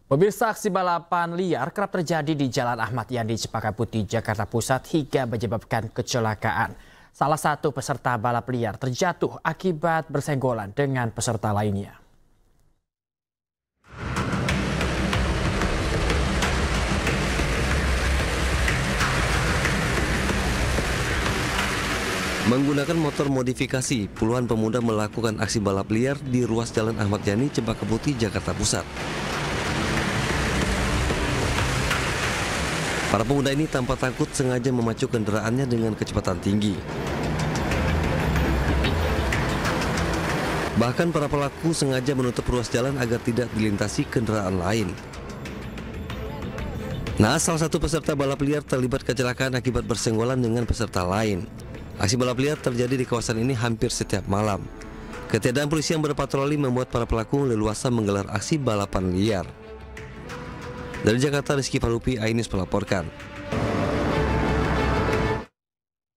Pemirsa, aksi balapan liar kerap terjadi di Jalan Ahmad Yani, Cempaka Putih, Jakarta Pusat hingga menyebabkan kecelakaan. Salah satu peserta balap liar terjatuh akibat bersenggolan dengan peserta lainnya. Menggunakan motor modifikasi, puluhan pemuda melakukan aksi balap liar di ruas Jalan Ahmad Yani, Cempaka Putih, Jakarta Pusat. Para pemuda ini tanpa takut sengaja memacu kendaraannya dengan kecepatan tinggi. Bahkan para pelaku sengaja menutup ruas jalan agar tidak dilintasi kendaraan lain. Nah, salah satu peserta balap liar terlibat kecelakaan akibat bersenggolan dengan peserta lain. Aksi balap liar terjadi di kawasan ini hampir setiap malam. Ketiadaan polisi yang berpatroli membuat para pelaku leluasa menggelar aksi balapan liar. Dari Jakarta, Rizky Falupi, Ainus melaporkan.